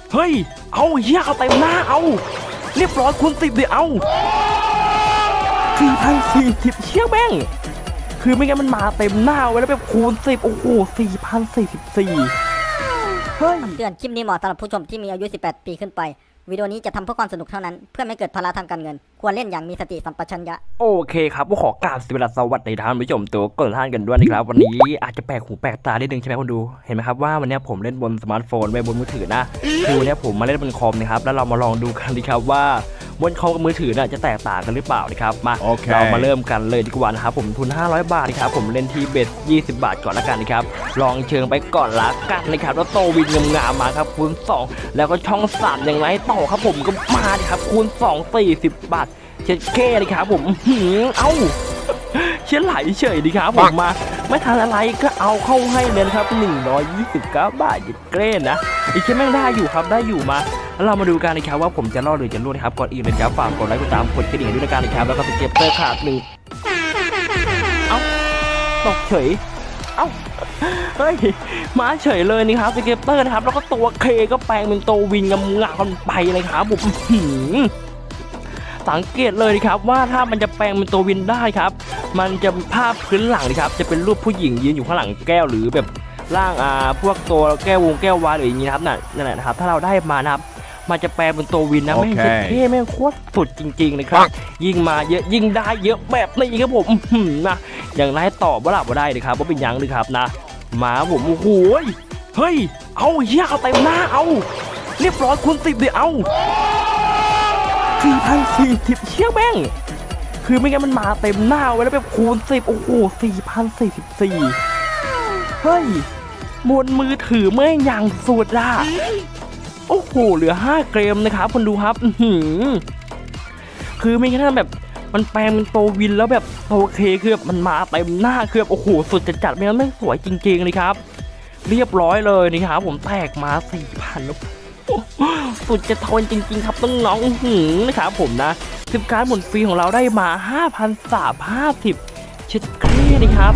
เฮ้ยเอาเฮียเอาเต็มหน้าเอาเรียบร้อยคูณ10ดิเอา4,040เชี่ยแม่งคือไม่งั้นมันมาเต็มหน้าไว้แล้วแบบคูณ10โอ้โห4,044เฮ้ยเตือนคลิปนี้เหมาะสำหรับผู้ชมที่มีอายุ18ปีขึ้นไปวิดีโอนี้จะทำเพื่อความสนุกเท่านั้นเพื่อไม่เกิดภาระทางการเงินควรเล่นอย่างมีสติสัมปชัญญะโอเคครับก็ขอกราบสวัสดีท่านผู้ชมตัวก่อนท่านกันด้วยนะครับวันนี้อาจจะแปลกหูแปลกตาได้ดึงใช่ไหมคนดูเห็นไหมครับว่าวันนี้ผมเล่นบนสมาร์ทโฟนไม่บนมือถือนะคือวันนี้ผมมาเล่นบนคอมนะครับแล้วเรามาลองดูกันดีครับว่าบนคอมกับมือถือน่ะจะแตกต่างกันหรือเปล่านะครับมา เรามาเริ่มกันเลยดีกว่านะครับผมทุน500 บาทนะครับผมเล่นที่เบส20 บาทก่อนละกันนะครับลองเชิงไปก่อนละกันนะครับแล้วโตวินงามๆมาครับคูณ2แล้วก็ช่อง3อย่างไรต่อครับผมก็มาดิครับคูณ2 40 บาทเช็ดเก้เลยครับผมเอ้าเชื่อไหลเฉยดีครับผมมาไม่ทันอะไรก็เอาเข้าให้เลยครับ129 บาทยิบเกรนนะอีกแค่แม่งได้อยู่ครับได้อยู่มาแล้วเรามาดูกันนะครับว่าผมจะรอดหรือจะร่วงนะครับก่อนอื่นเลยครับฝากกดไลค์กดตามกดกระดิ่งด้วยนะครับแล้วก็สเก็ปเตอร์ขาด1เอ้าตกเฉยเอ้าเฮ้ยมาเฉยเลยนี่ครับสเก็ปเตอร์นะครับแล้วก็ตัวเคก็แปลงเป็นตัววิงงามๆไปเลยครับผมสังเกตเลยนะครับว่าถ้ามันจะแปลงเป็นตัววินได้ครับมันจะภาพพื้นหลังนะครับจะเป็นรูปผู้หญิงยืนอยู่ข้างหลังแก้วหรือแบบร่างพวกตัวแก้ววงแก้ววายหรืออย่างนี้นะครับนั่นแหละนะครับถ้าเราได้มานะครับมันจะแปลงเป็นตัววินนะแม่งเท่แม่งโคตรสุดจริงๆนะครับยิ่งมาเยอะยิ่งได้เยอะแบบนี้ครับผมนะอย่างไรตอบว่าหลับว่าได้เลยครับว่าเป็นยังเลยครับนะมาผมโอ้โหเฮ้ยเอาเฮียเอาเต็มหน้าเอาเรียบร้อยคูณ10ดิเอา4,040เชี่ยแม่งคือไม่งั้นมันมาเต็มหน้าไว้แล้วแบบคูณ10โอ้โห4,044เฮ้ยบนมือถือแม่งอย่างสุดอ่ะโอ้โหเหลือ5 เกมนะครับคนดูครับคือไม่งั้นแบบมันแปลงเป็นโตวินแล้วแบบโอเคคือมันมาเต็มหน้าคือโอ้โหสุดจัดไม่งั้นแม่งสวยจริงๆเลยครับเรียบร้อยเลยนะครับผมแตกมา 4,000สุดจะทนจริงๆครับต้องน้องนะครับผมนะ10 การหมุนฟรีของเราได้มา 5,350 ชิดเครียดนะครับ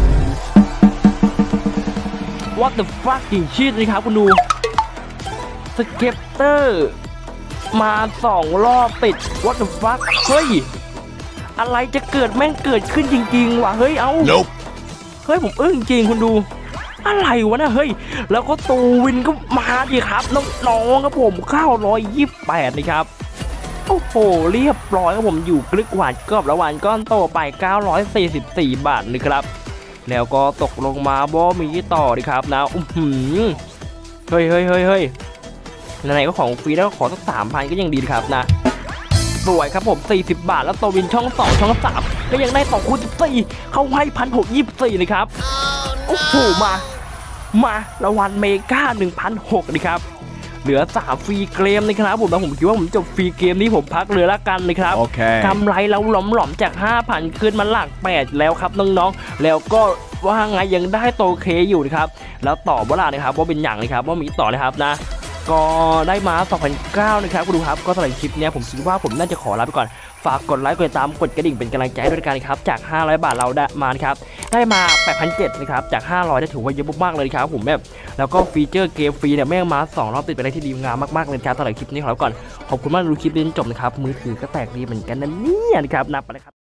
What the fuck จริงชีดนะครับคุณดูสเก็ปเตอร์มา2 รอบติด What the fuck เฮ้ยอะไรจะเกิดแม่งเกิดขึ้นจริงๆว่ะเฮ้ยเอา เฮ้ยผมอึ้งจริงคุณดูอะไรวะนะเฮ้ยแล้วก็ตูวินก็มาดิครับน้องๆครับผม928นะครับโอ้โหเรียบร้อยครับผมอยู่กลึกหวานกรอบระหว่างก้อนโตไป944 บาทนะครับแล้วก็ตกลงมาบ่มีต่อดิครับนะเฮ้ยไหนๆก็ของฟรีแล้วก็ขอสัก 3,000 ก็ยังดีครับนะสวยครับผม40 บาทแล้วโตวินช่อง2ช่อง3ก็ยังได้2 คูณ 14เข้าให้1,624เลยครับโอ้โหมารางวัลเมกา 1,600นะครับเหลือ3 ฟรีเกมนะครับผมแล้วผมคิดว่าผมจบฟรีเกมนี้ผมพักเลยละกันนะครับกำไรเราหลอมจาก 5,000 ขึ้นมาหลัก 8แล้วครับน้องๆแล้วก็ว่าไงยังได้โตเคอยู่นะครับแล้วต่อเวลานะครับว่าเป็นอย่างนะครับว่ามีต่อนะครับนะก็ได้มา 2,900 นะครับคุณดูครับก็สำหรับคลิปนี้ผมคิดว่าผมน่าจะขอลาไปก่อนฝากกดไลค์กดติดตามกดกระดิ่งเป็นกำลังใจด้วยกันครับจาก500 บาทเราได้มาครับได้มา 8,700 นะครับจาก500ได้ถือว่าเยอะมากๆเลยครับผมแบบแล้วก็ฟีเจอร์เกมฟรีเนี่ยแม่งมา2 รอบติดเป็นอะไรที่ดีงามมากๆเลยครับสำหรับคลิปนี้ขอลาไปก่อนขอบคุณมากดูคลิปนี้จนจบนะครับมือถือก็แตกดีเหมือนกันนะเนี่ยนะครับนับไปเลยครับ